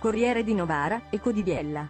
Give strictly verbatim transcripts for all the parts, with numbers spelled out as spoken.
Corriere di Novara, Eco di Biella.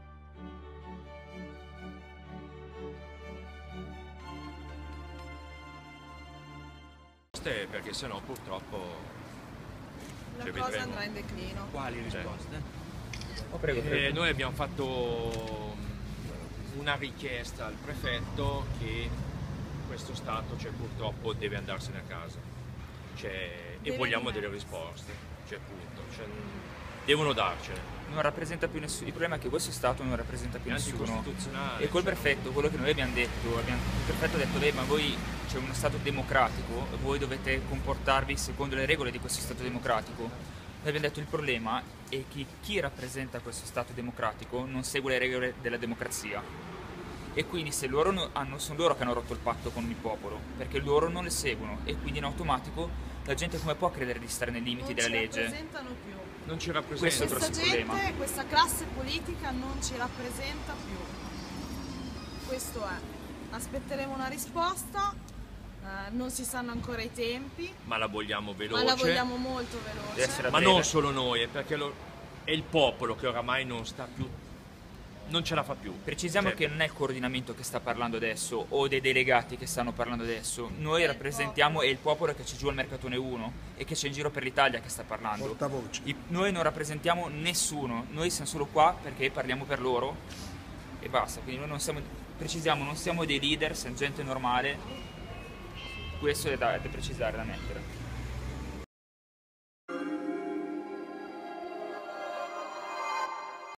Perché sennò purtroppo la cioè, cosa vedremo. Andrà in declino. Quali risposte? Oh, prego, prego. Eh, noi abbiamo fatto una richiesta al prefetto che questo Stato cioè, purtroppo deve andarsene a casa cioè, e vogliamo delle risposte, cioè, punto. Cioè, devono darcene. Non rappresenta più nessuno, il problema è che questo Stato non rappresenta più È nessuno. anticostituzionale. E col cioè, prefetto, quello che noi abbiamo detto, abbiamo, il prefetto ha detto, beh, ma voi c'è uno Stato democratico, voi dovete comportarvi secondo le regole di questo Stato democratico. Noi abbiamo detto il problema è che chi rappresenta questo Stato democratico non segue le regole della democrazia. E quindi se loro no, hanno, sono loro che hanno rotto il patto con il popolo, perché loro non le seguono e quindi in automatico la gente come può credere di stare nei limiti non della ci legge? rappresentano più. Non ci rappresenta. Questo è il Questa grosso gente, problema. questa classe politica non ci rappresenta più. Questo è. Aspetteremo una risposta, eh, non si sanno ancora i tempi. Ma la vogliamo veloce. Ma la vogliamo molto Deve veloce. essere Ma breve. non solo noi, è perché lo, è il popolo che oramai non sta più, non ce la fa più. Precisiamo Cioè, che non è il coordinamento che sta parlando adesso o dei delegati che stanno parlando adesso, noi rappresentiamo è il popolo che c'è giù al Mercatone uno e che c'è in giro per l'Italia che sta parlando. Portavoce. I- Noi non rappresentiamo nessuno, noi siamo solo qua perché parliamo per loro e basta, quindi noi non siamo, precisiamo, non siamo dei leader, siamo gente normale, questo è da, da precisare, da mettere.